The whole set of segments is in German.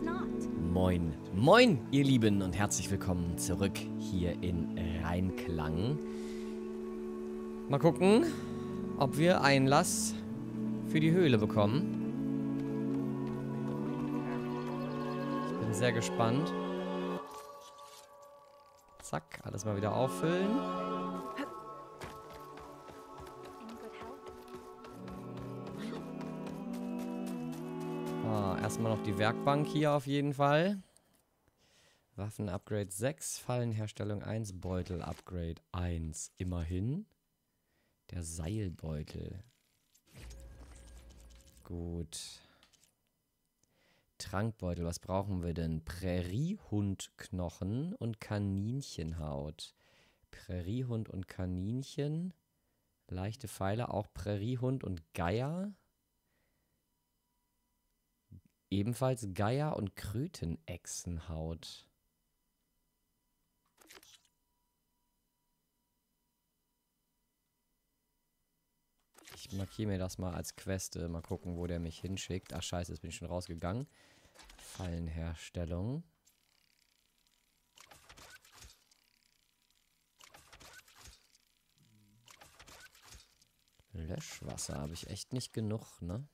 Moin, moin, ihr Lieben und herzlich willkommen zurück hier in Reinklang. Mal gucken, ob wir Einlass für die Höhle bekommen. Ich bin sehr gespannt. Zack, alles mal wieder auffüllen. Erstmal noch die Werkbank hier auf jeden Fall. Waffen-Upgrade 6, Fallenherstellung 1, Beutel-Upgrade 1. Immerhin. Der Seilbeutel. Gut. Trankbeutel, was brauchen wir denn? Präriehundknochen und Kaninchenhaut. Präriehund und Kaninchen. Leichte Pfeile, auch Präriehund und Geier. Ebenfalls Geier und Krötenechsenhaut. Ich markiere mir das mal als Queste. Mal gucken, wo der mich hinschickt. Ach scheiße, jetzt bin ich schon rausgegangen. Fallenherstellung. Löschwasser habe ich echt nicht genug, ne?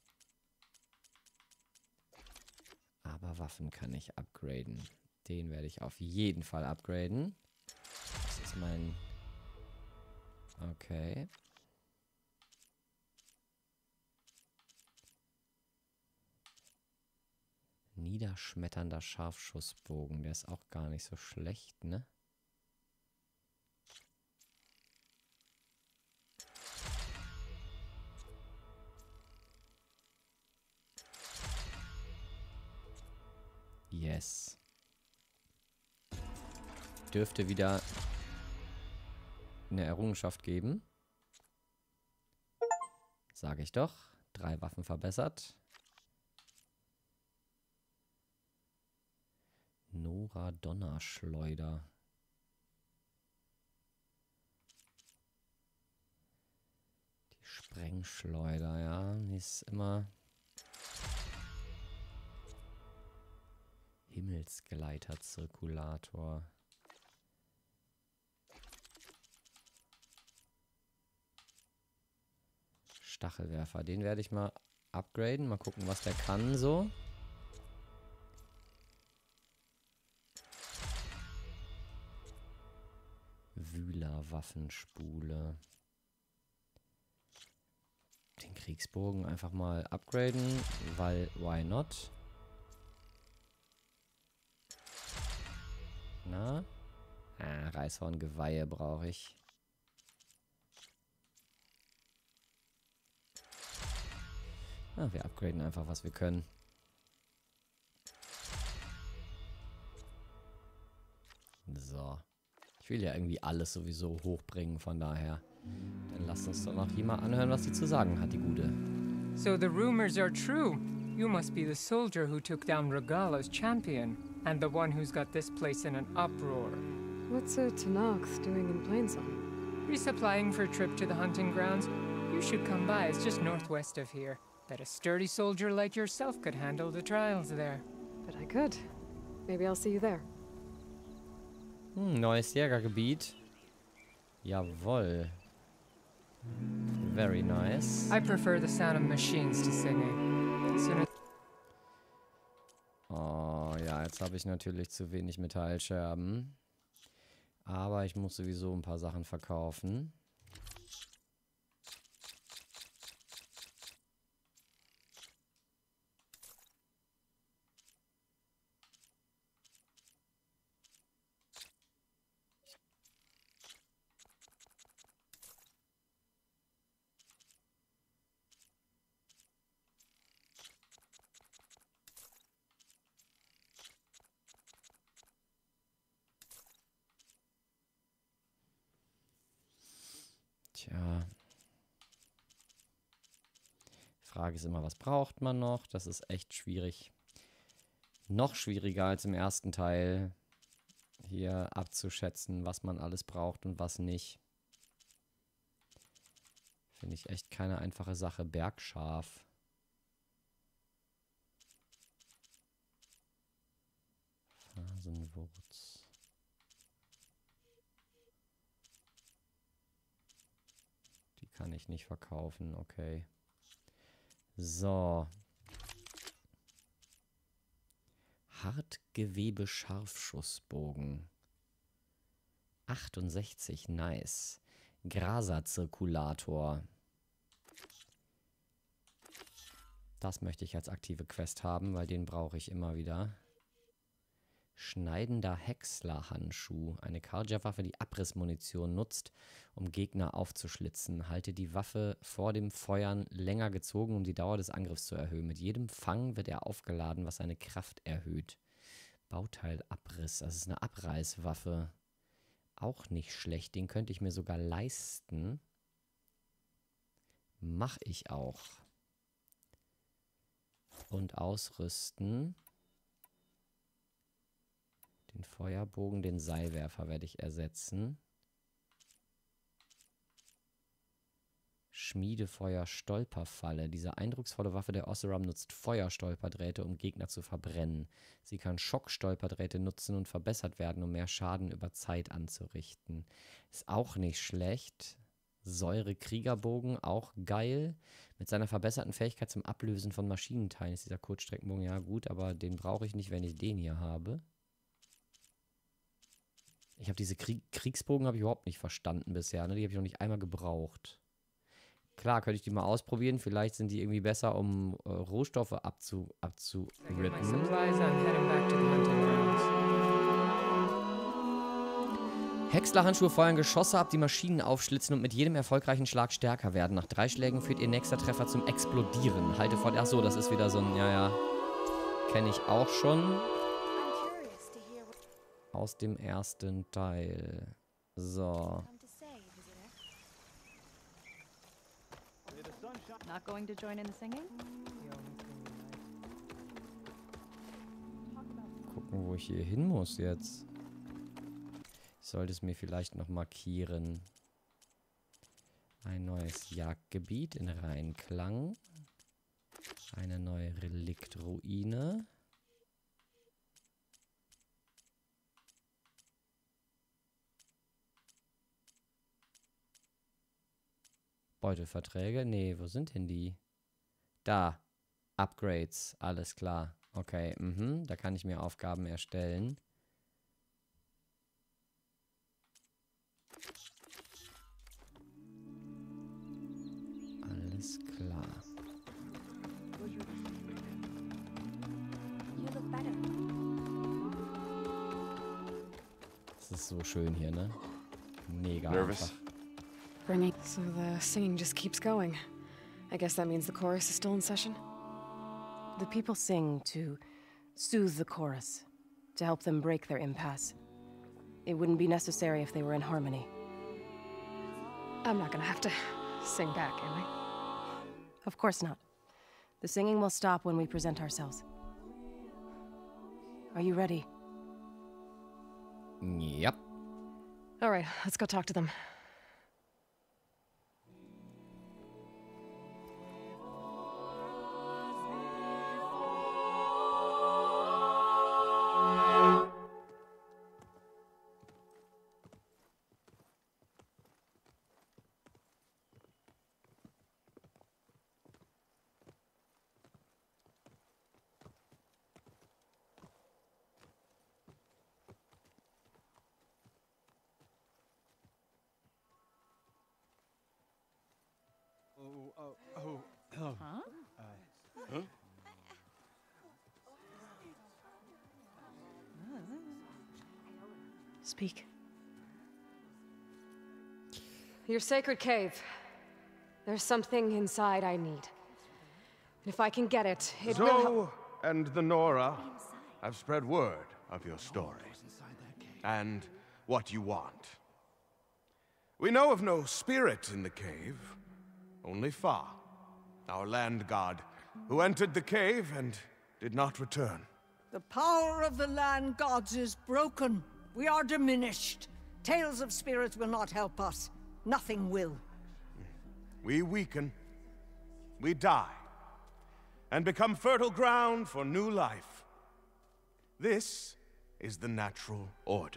Aber Waffen kann ich upgraden. Den werde ich auf jeden Fall upgraden. Das ist mein... Okay. Niederschmetternder Scharfschussbogen. Der ist auch gar nicht so schlecht, ne? Yes. Dürfte wieder eine Errungenschaft geben. Sage ich doch. 3 Waffen verbessert. Nora Donnerschleuder. Die Sprengschleuder, ja. Die ist immer... Himmelsgleiter-Zirkulator. Stachelwerfer. Den werde ich mal upgraden. Mal gucken, was der kann so. Wühler-Waffenspule. Den Kriegsbogen einfach mal upgraden, weil why not? Na? Ah, Reishorngeweihe brauche ich. Ah, wir upgraden einfach, was wir können. So. Ich will ja irgendwie alles sowieso hochbringen, von daher. Dann lasst uns doch noch hier mal anhören, was sie zu sagen hat, die Gute. So the rumors are true. You must be the soldier who took down Regala's champion, and the one who's got this place in an uproar. What's a Tanax doing in Plainsong? Resupplying for a trip to the hunting grounds. You should come by, it's just northwest of here. Bet a sturdy soldier like yourself could handle the trials there. But I could. Maybe I'll see you there. Neues Jägergebiet. Jawohl. Very nice. I prefer the sound of machines to singing. Soon as Oh ja, jetzt habe ich natürlich zu wenig Metallscherben. Aber ich muss sowieso ein paar Sachen verkaufen. Tja. Frage ist immer, was braucht man noch? Das ist echt schwierig. Noch schwieriger als im ersten Teil, hier abzuschätzen, was man alles braucht und was nicht. Finde ich echt keine einfache Sache. Bergschaf. Hasenwurz. Die kann ich nicht verkaufen, okay. So. Hartgewebe-Scharfschussbogen. 68, nice. Grasa-Zirkulator. Das möchte ich als aktive Quest haben, weil den brauche ich immer wieder. Schneidender Häcksler-Handschuh. Eine Carja-Waffe, die Abrissmunition nutzt, um Gegner aufzuschlitzen. Halte die Waffe vor dem Feuern länger gezogen, um die Dauer des Angriffs zu erhöhen. Mit jedem Fang wird er aufgeladen, was seine Kraft erhöht. Bauteilabriss. Das ist eine Abreißwaffe. Auch nicht schlecht. Den könnte ich mir sogar leisten. Mach ich auch. Und ausrüsten. Den Feuerbogen, den Seilwerfer werde ich ersetzen. Schmiedefeuer Stolperfalle. Diese eindrucksvolle Waffe der Oseram nutzt Feuerstolperdrähte, um Gegner zu verbrennen. Sie kann Schockstolperdrähte nutzen und verbessert werden, um mehr Schaden über Zeit anzurichten. Ist auch nicht schlecht. Säure-Kriegerbogen, auch geil. Mit seiner verbesserten Fähigkeit zum Ablösen von Maschinenteilen ist dieser Kurzstreckenbogen ja gut, aber den brauche ich nicht, wenn ich den hier habe. Ich habe diese Kriegsbogen habe ich überhaupt nicht verstanden bisher, ne? Die habe ich noch nicht einmal gebraucht. Klar, könnte ich die mal ausprobieren. Vielleicht sind die irgendwie besser, um Rohstoffe abzurippen. Häcksler-Handschuhe feuern Geschosse ab, die Maschinen aufschlitzen und mit jedem erfolgreichen Schlag stärker werden. Nach 3 Schlägen führt ihr nächster Treffer zum Explodieren. Halte vor... Ach so, das ist wieder so ein... Ja. Kenne ich auch schon. Aus dem ersten Teil. So. Not going to join in the singing? Gucken, wo ich hier hin muss jetzt. Ich sollte es mir vielleicht noch markieren. Ein neues Jagdgebiet in Reinklang. Eine neue Reliktruine. Beuteverträge? Nee, wo sind denn die? Da. Upgrades. Alles klar. Okay, da kann ich mir Aufgaben erstellen. Alles klar. Das ist so schön hier, ne? Mega einfach. So the singing just keeps going. I guess that means the chorus is still in session? The people sing to soothe the chorus, to help them break their impasse. It wouldn't be necessary if they were in harmony. I'm not gonna have to sing back, am I? Of course not. The singing will stop when we present ourselves. Are you ready? Yep. All right, let's go talk to them. Speak. Your sacred cave. There's something inside I need. If I can get it, it will help. Zoe and the Nora have spread word of your story. And what you want. We know of no spirit in the cave. Only Fa, our land god, who entered the cave and did not return. The power of the land gods is broken. We are diminished. Tales of spirits will not help us. Nothing will. We weaken. We die. And become fertile ground for new life. This is the natural order.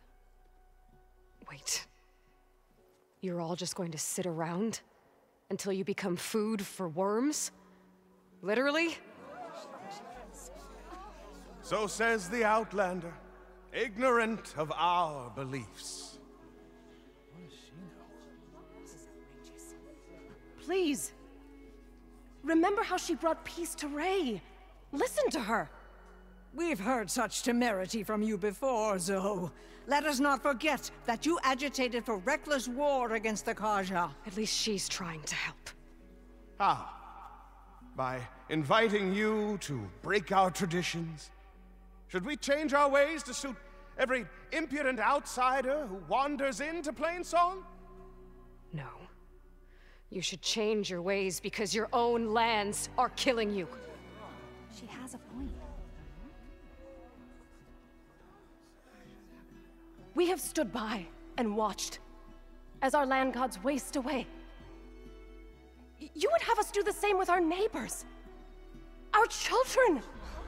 Wait. You're all just going to sit around until you become food for worms? Literally? So says the Outlander, ignorant of our beliefs. Please. Remember how she brought peace to Ray. Listen to her. We've heard such temerity from you before, Zoe. Let us not forget that you agitated for reckless war against the Kaja. At least she's trying to help. How? By inviting you to break our traditions? Should we change our ways to suit every impudent outsider who wanders into Plainsong? No. You should change your ways because your own lands are killing you. She has a point. We have stood by and watched as our land gods waste away. You would have us do the same with our neighbors, our children.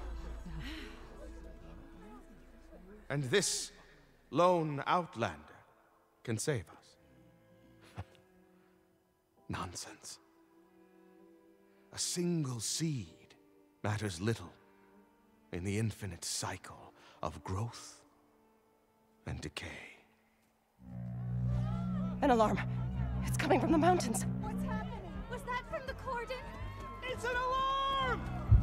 And this lone Outlander can save us. Nonsense. A single seed matters little in the infinite cycle of growth and decay. An alarm. It's coming from the mountains. What's happening? Was that from the cordon? It's an alarm!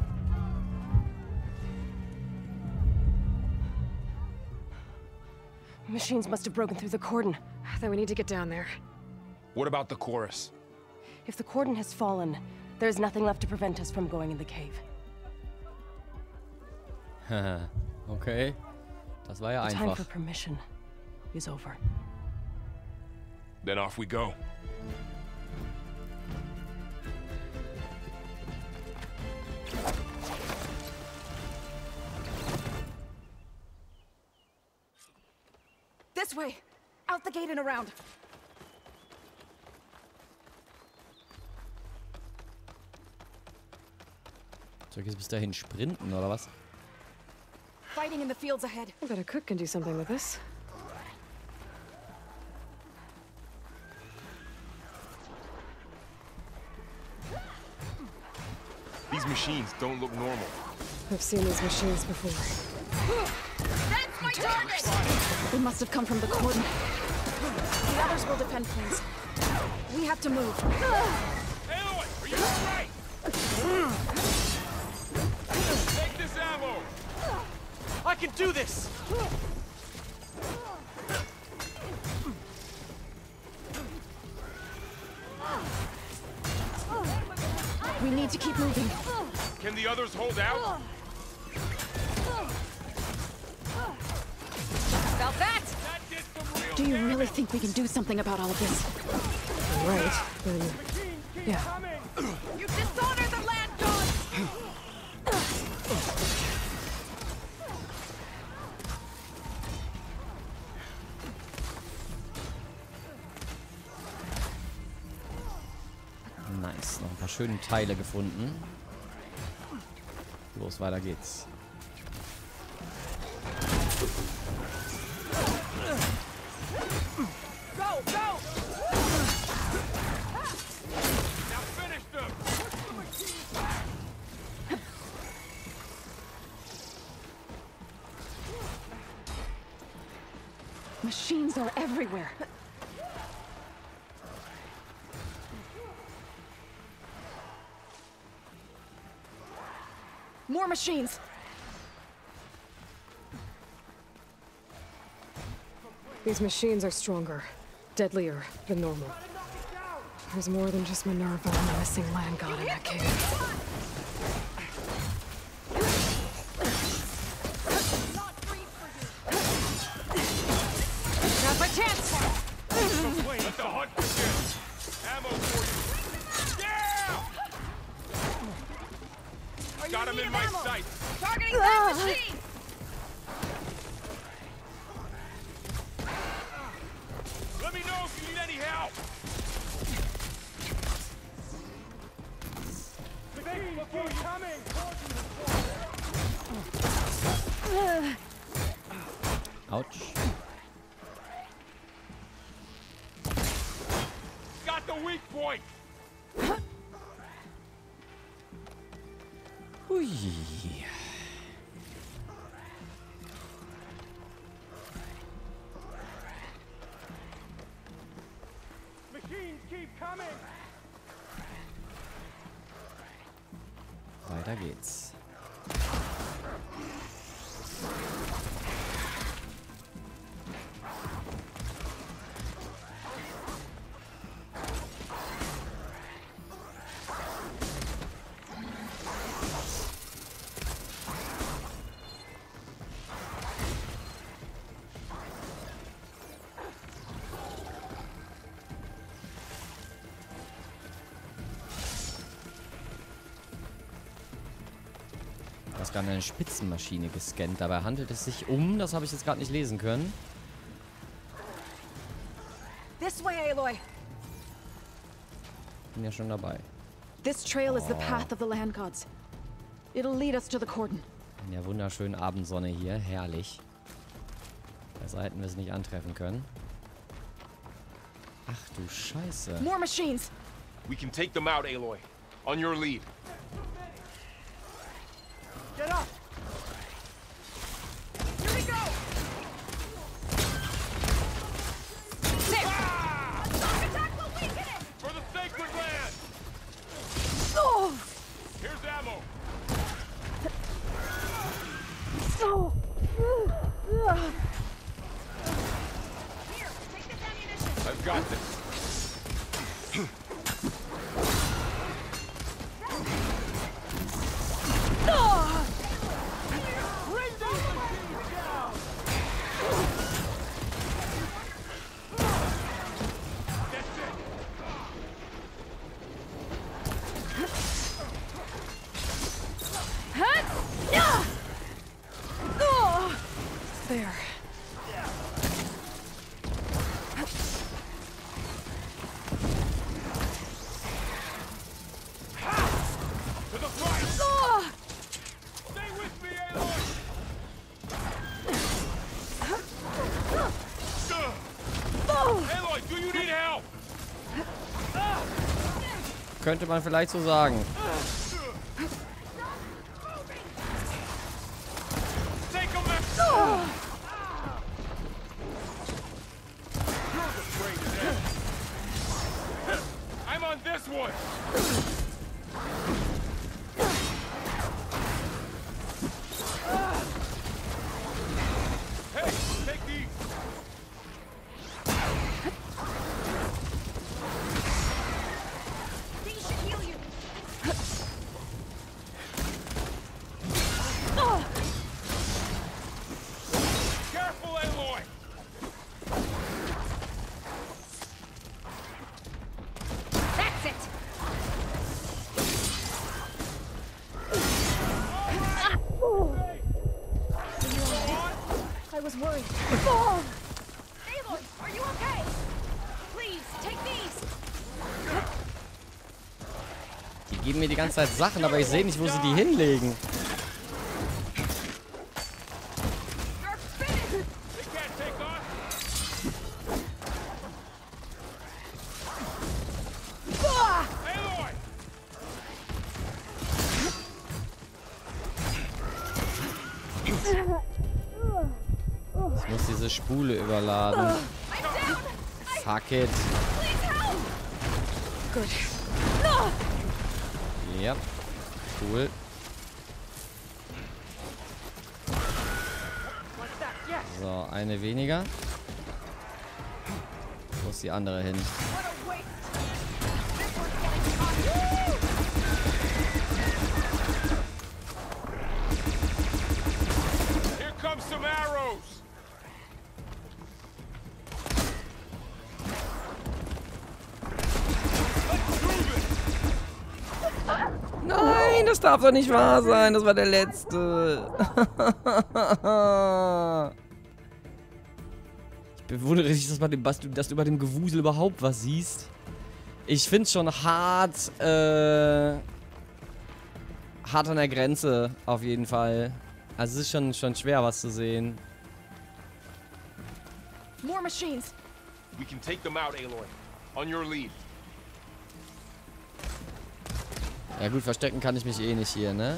Machines must have broken through the cordon. Then we need to get down there. What about the chorus? If the cordon has fallen, there's nothing left to prevent us from going in the cave. Okay. Das war ja The time einfach. for permission is over. Then off we go. This way! Out the gate and around! Soll ich jetzt bis dahin sprinten, oder was? Fighting in the fields ahead. I bet a cook can do something with this. These machines don't look normal. I've seen these machines before. That's my target! They must have come from the cordon. The others will defend things. We have to move. Aloy, are you alright? Take this ammo! I can do this! We need to keep moving. Can the others hold out? About that! That did some real Do you damage. really think we can do something about all of this? Right, then... Yeah. You dishonor the land gods! Nice. Noch ein paar schöne Teile gefunden. Los, weiter geht's. Go, go! Now finish them! Machines are everywhere. More machines! These machines are stronger, deadlier than normal. There's more than just Minerva and the missing land god in that cave. Now's my chance! Let the hunt begin! Ammo for you! Yeah! Got him in my sight! Targeting that machine! Let me know if you need any help! Autsch. Got the weak point. Hui. Machines keep coming. Weiter geht's. Du hast gerade eine Spitzenmaschine gescannt. Dabei handelt es sich um, das habe ich jetzt gerade nicht lesen können. This way, Aloy. Bin ja schon dabei. This trail is the path of the land gods. It'll lead us to the cordon. In der wunderschönen Abendsonne hier. Herrlich. Besser hätten wir es nicht antreffen können. Ach du Scheiße. More machines. We can take them out, Aloy. On your lead. Get up! Here we go. Ah! Attack will weaken it. For the sacred land! Oh. Here's ammo. So. Here, take this ammunition. I've got this. There. To the front! Stay with me, Aloy! Aloy, do you need help? Könnte man vielleicht so sagen. Take him back! I'm on this one! Hey, take these! These should heal you. Careful, Aloy! That's it. I was worried. Aloy, are you okay? Please, take these. Die geben mir die ganze Zeit Sachen, aber ich sehe nicht, wo sie die hinlegen. You're finished! They can't take us! Aloy! Ich muss diese Spule überladen. Fuck it. Good. Ja. Cool. So, eine weniger. Wo ist die andere hin? Here comes some arrows! Nein, das darf doch nicht wahr sein. Das war der letzte. Ich bewundere dich, dass du bei dem Gewusel überhaupt was siehst. Ich finde es schon hart, hart an der Grenze, auf jeden Fall. Also es ist schon schwer, was zu sehen. More machines. We can take them out, Aloy. On your lead. Ja gut, verstecken kann ich mich eh nicht hier, ne?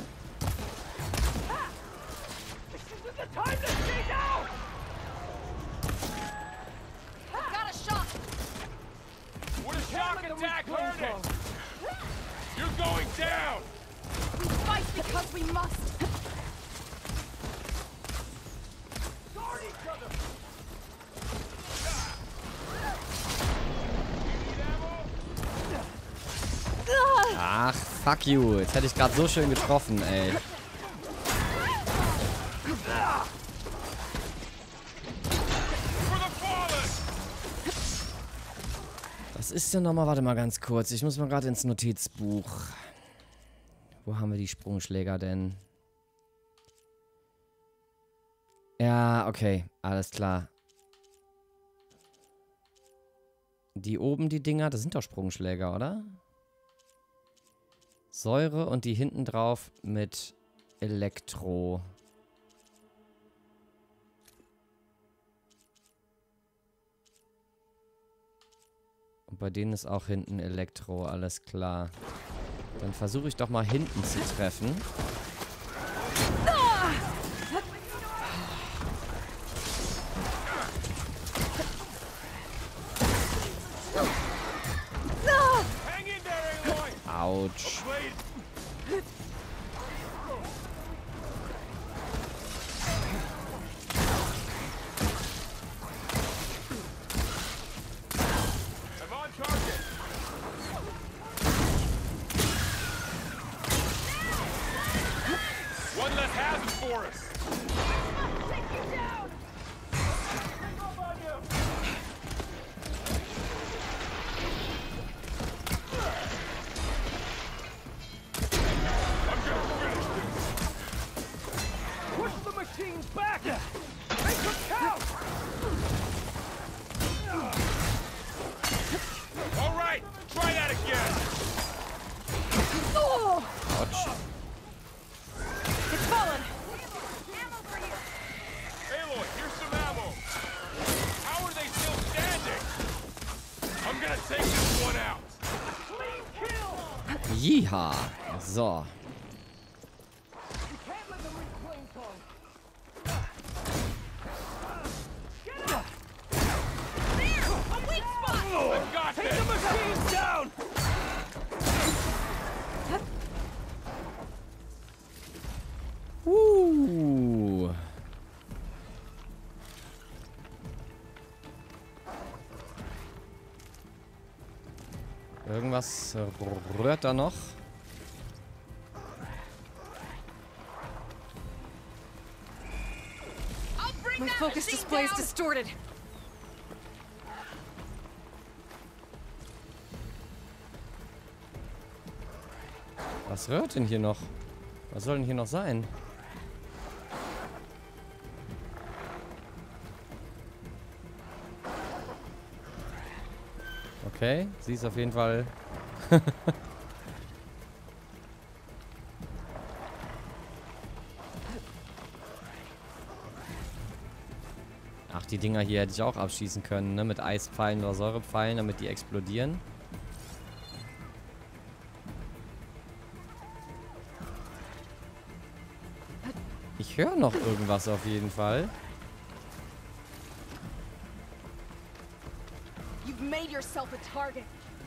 Got a shot. Would a shock attack hurt it? You're going down! We fight because we must. Ach, fuck you. Jetzt hätte ich gerade so schön getroffen, ey. Was ist denn nochmal? Warte mal ganz kurz. Ich muss mal gerade ins Notizbuch. Wo haben wir die Sprungschläger denn? Ja, okay. Alles klar. Die oben, die Dinger, das sind doch Sprungschläger, oder? Säure und die hinten drauf mit Elektro. Und bei denen ist auch hinten Elektro, alles klar. Dann versuche ich doch mal hinten zu treffen. Autsch. One less hazard for us. Jiha. So. Irgendwas rührt da noch. My focus display is distorted. Was rührt denn hier noch? Was soll denn hier noch sein? Okay, sie ist auf jeden Fall... Ach, die Dinger hier hätte ich auch abschießen können, ne? Mit Eispfeilen oder Säurepfeilen, damit die explodieren. Ich höre noch irgendwas auf jeden Fall. You've made yourself a target.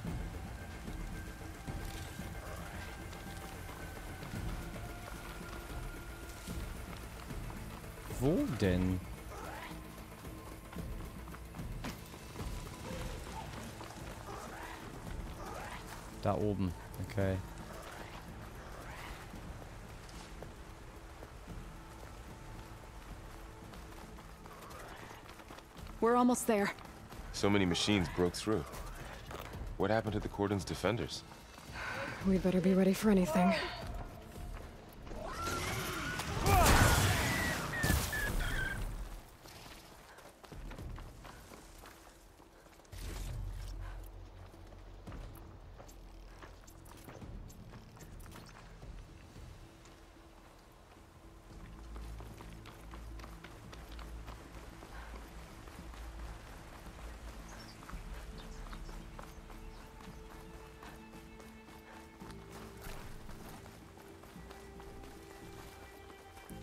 Wo denn? Da oben. Okay. We're almost there. So many machines broke through. What happened to the Cordon's defenders? We'd better be ready for anything.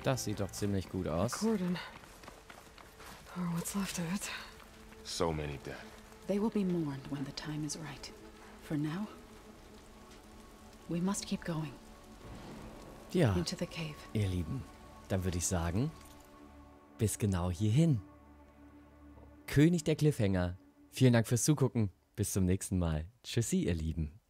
Das sieht doch ziemlich gut aus. Cordon. Or what's left of it. So many dead. They will be mourned when the time is right. For now, we must keep going. Ja, Into the cave. ihr Lieben, dann würde ich sagen, bis genau hierhin. König der Cliffhanger. Vielen Dank fürs Zugucken. Bis zum nächsten Mal. Tschüssi, ihr Lieben.